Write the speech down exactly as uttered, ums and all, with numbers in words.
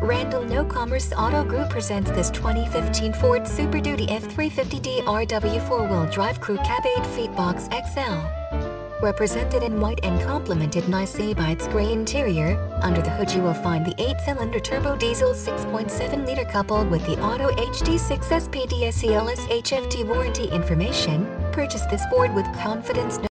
Randall No Commerce Auto Group presents this twenty fifteen Ford Super Duty F three fifty D R W four-wheel drive crew cab eight feet box X L. Represented in white and complemented nicely by its gray interior, under the hood you will find the eight-cylinder turbo diesel six point seven liter coupled with the Auto H D six S P D S E L S H F T warranty information. Purchase this Ford with confidence.